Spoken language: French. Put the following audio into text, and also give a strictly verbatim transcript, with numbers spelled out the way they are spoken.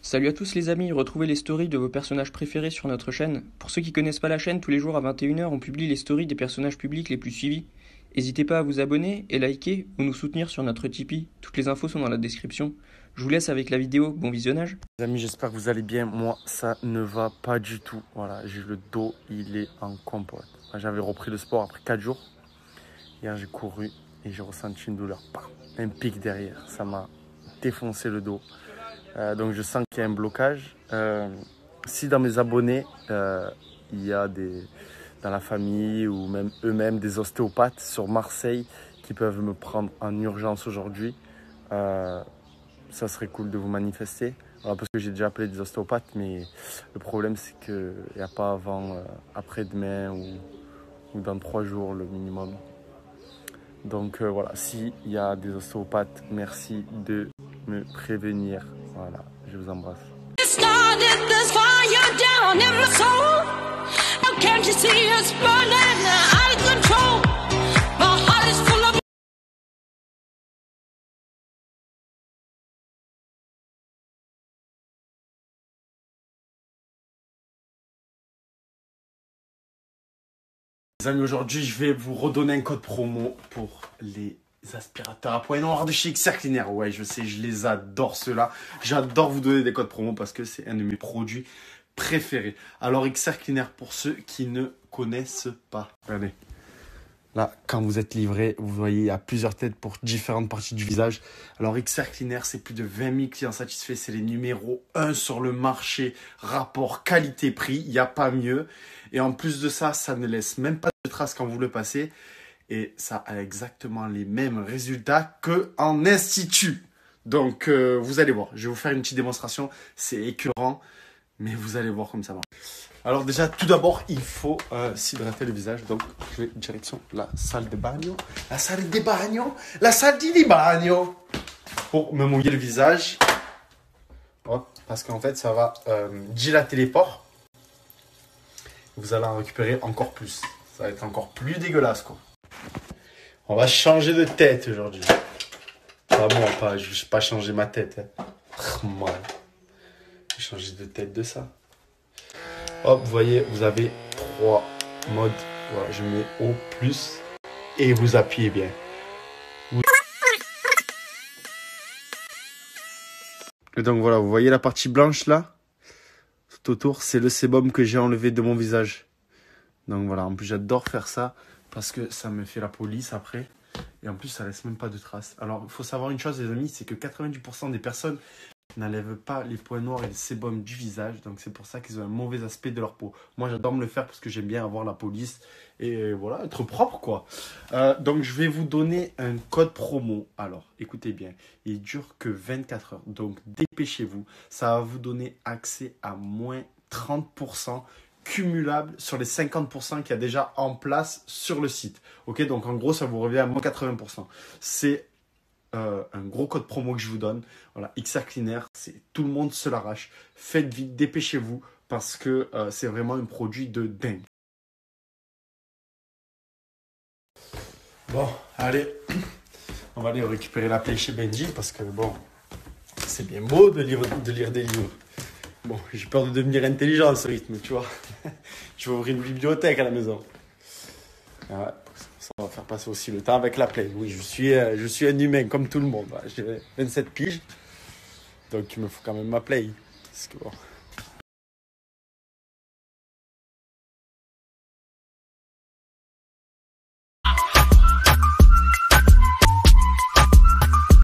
Salut à tous les amis, retrouvez les stories de vos personnages préférés sur notre chaîne. Pour ceux qui connaissent pas la chaîne, tous les jours à vingt et une heures, on publie les stories des personnages publics les plus suivis. N'hésitez pas à vous abonner et liker ou nous soutenir sur notre Tipeee. Toutes les infos sont dans la description. Je vous laisse avec la vidéo, bon visionnage. Les amis, j'espère que vous allez bien. Moi, ça ne va pas du tout. Voilà, j'ai le dos, il est en compote. J'avais repris le sport après quatre jours. Hier, j'ai couru et j'ai ressenti une douleur. Bam, un pic derrière. Ça m'a défoncé le dos. Euh, donc, je sens qu'il y a un blocage. Euh, si dans mes abonnés, euh, il y a des, dans la famille ou même eux-mêmes des ostéopathes sur Marseille qui peuvent me prendre en urgence aujourd'hui, euh, ça serait cool de vous manifester. Alors, parce que j'ai déjà appelé des ostéopathes, mais le problème c'est qu'il n'y a pas avant euh, après-demain ou, ou dans trois jours le minimum. Donc euh, voilà, s'il y a des ostéopathes, merci de me prévenir. Voilà, je vous embrasse. Les amis, aujourd'hui, je vais vous redonner un code promo pour les aspirateurs à poids noir de chez X R Cleaner. Ouais, je sais, je les adore ceux-là. J'adore vous donner des codes promo parce que c'est un de mes produits préférés. Alors, X R Cleaner, pour ceux qui ne connaissent pas. Regardez. Là, quand vous êtes livré, vous voyez, il y a plusieurs têtes pour différentes parties du visage. Alors, X R Cleaner, c'est plus de vingt mille clients satisfaits. C'est les numéros un sur le marché. Rapport qualité-prix, il n'y a pas mieux. Et en plus de ça, ça ne laisse même pas de traces quand vous le passez. Et ça a exactement les mêmes résultats qu'en institut. Donc, euh, vous allez voir. Je vais vous faire une petite démonstration. C'est écœurant, mais vous allez voir comme ça marche. Alors déjà, tout d'abord, il faut euh, s'hydrater le visage. Donc, je vais direction la salle de bagno. La salle de bagno. La salle di bagno. Pour me mouiller le visage. Hop, parce qu'en fait, ça va euh, dilater les pores. Vous allez en récupérer encore plus. Ça va être encore plus dégueulasse, quoi. On va changer de tête aujourd'hui. Pas moi, pas. Je vais pas changer ma tête. Hein. Mal. Je vais changer de tête de ça. Hop, vous voyez, vous avez trois modes. Voilà, je mets au plus et vous appuyez bien. Vous... Et donc voilà, vous voyez la partie blanche là? Tout autour, c'est le sébum que j'ai enlevé de mon visage. Donc voilà, en plus j'adore faire ça parce que ça me fait la police après. Et en plus, ça laisse même pas de traces. Alors, il faut savoir une chose, les amis, c'est que quatre-vingt-dix pour cent des personnes n'enlèvent pas les points noirs et le sébum du visage. Donc, c'est pour ça qu'ils ont un mauvais aspect de leur peau. Moi, j'adore me le faire parce que j'aime bien avoir la police et voilà, être propre, quoi. Euh, donc, je vais vous donner un code promo. Alors, écoutez bien, il dure que vingt-quatre heures. Donc, dépêchez-vous. Ça va vous donner accès à moins trente pour cent cumulable sur les cinquante pour cent qu'il y a déjà en place sur le site. Ok, donc en gros, ça vous revient à moins quatre-vingts pour cent. C'est euh, un gros code promo que je vous donne. Voilà, X R Cleaner, c'est tout le monde se l'arrache. Faites vite, dépêchez-vous parce que euh, c'est vraiment un produit de dingue. Bon, allez, on va aller récupérer la play chez Benji parce que bon, c'est bien beau de lire, de lire des livres. Bon, j'ai peur de devenir intelligent à ce rythme, tu vois. Je vais ouvrir une bibliothèque à la maison. Ouais, ça va faire passer aussi le temps avec la play. Oui, je suis, euh, je suis un humain comme tout le monde. J'ai vingt-sept piges. Donc il me faut quand même ma play. Parce que bon...